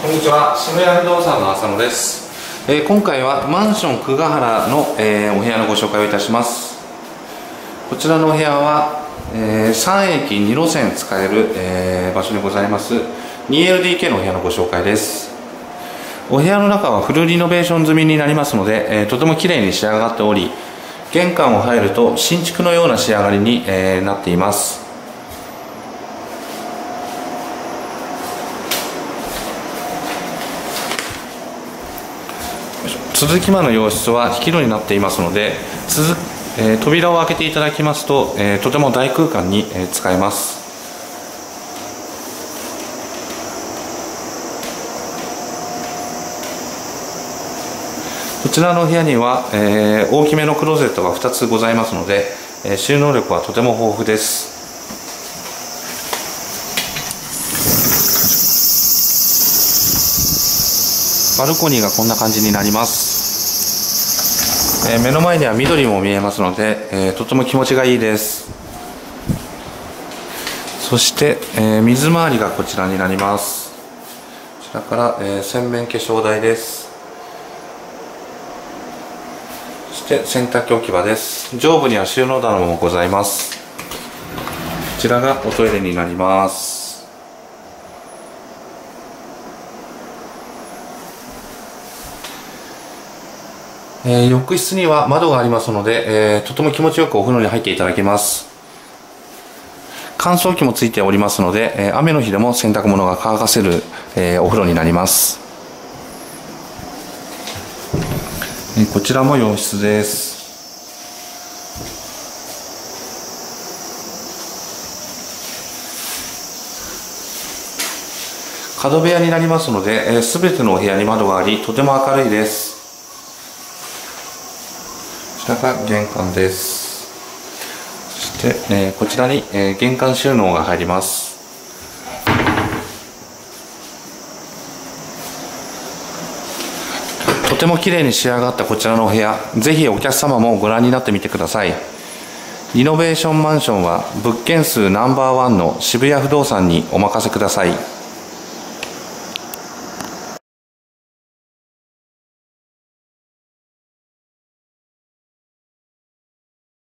こんにちは、渋谷不動産の浅野です。今回はマンション久我原の、お部屋のご紹介をいたします。こちらのお部屋は、3駅2路線使える、場所でございます 2LDK のお部屋のご紹介です。お部屋の中はフルリノベーション済みになりますので、とても綺麗に仕上がっており、玄関を入ると新築のような仕上がりに、なっています。続き間の洋室は引き戸になっていますので、扉を開けていただきますと、とても大空間に、使えます。こちらの部屋には、大きめのクローゼットが2つございますので、収納力はとても豊富です。バルコニーがこんな感じになります。目の前には緑も見えますので、とても気持ちがいいです。そして、水回りがこちらになります。こちらから、洗面化粧台です。そして洗濯機置き場です。上部には収納棚もございます。こちらがおトイレになります。浴室には窓がありますので、とても気持ちよくお風呂に入っていただけます。乾燥機もついておりますので、雨の日でも洗濯物が乾かせる、お風呂になります。こちらも洋室です。角部屋になりますので、すべてのお部屋に窓があり、とても明るいです。こちらが玄関です。そして、こちらに、玄関収納が入ります。とても綺麗に仕上がったこちらのお部屋、ぜひお客様もご覧になってみてください。リノベーションマンションは物件数ナンバー1の渋谷不動産にお任せください。